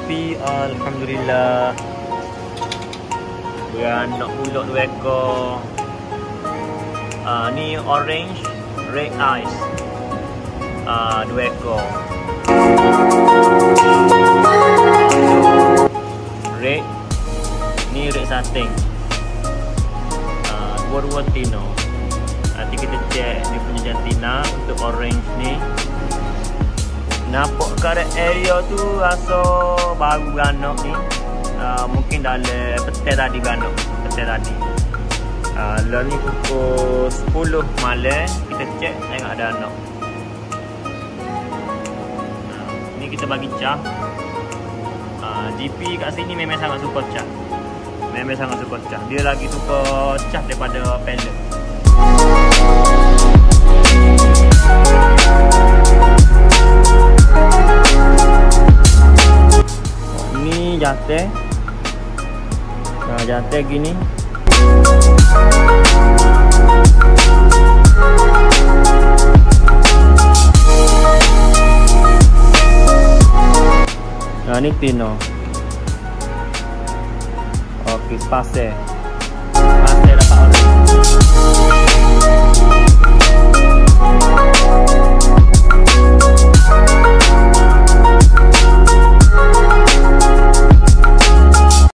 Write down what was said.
GP alhamdulillah. Beranak ulut 2 ekor. Ni orange red eyes. 2 ekor. Red. Ni red satin. Dua-dua tino. Nanti kita cek dia punya jantina untuk orange ni. Nampak kat area tu rasa baru beranak ni. Mungkin dalam petai tadi beranak. Petai tadi. Lah ni pukul 10 malam kita cek tengok ada anak. Ni kita bagi cah. GP kat sini memang sangat suka cah. Memang sangat suka cah. Dia lagi suka cah daripada pellet. Ni jantan. Jantan gini. Ni tino. Okey, spase. Spase dapat orang.